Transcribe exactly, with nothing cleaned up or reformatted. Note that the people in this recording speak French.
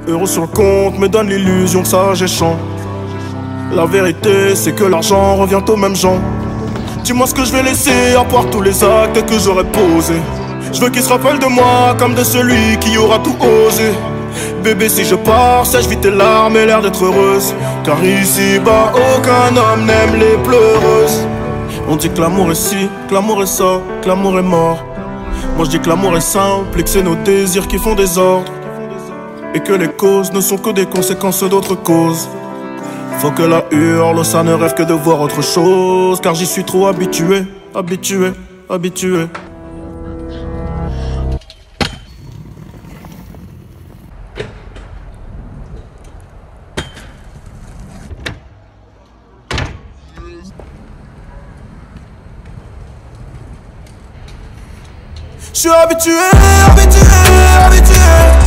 Euros sur le compte me donne l'illusion que ça j'échange. La vérité c'est que l'argent revient aux mêmes gens. Dis-moi ce que je vais laisser à part tous les actes que j'aurais posés. Je veux qu'ils se rappellent de moi comme de celui qui aura tout osé. Bébé si je pars, sèche vite tes larmes et l'air d'être heureuse. Car ici bas aucun homme n'aime les pleureuses. On dit que l'amour est ci, que l'amour est ça, que l'amour est mort. Moi je dis que l'amour est simple et que c'est nos désirs qui font désordre. Et que les causes ne sont que des conséquences d'autres causes. Faut que la hurle, ça ne rêve que de voir autre chose. Car j'y suis trop habitué, habitué, habitué. Je suis habitué, habitué, habitué.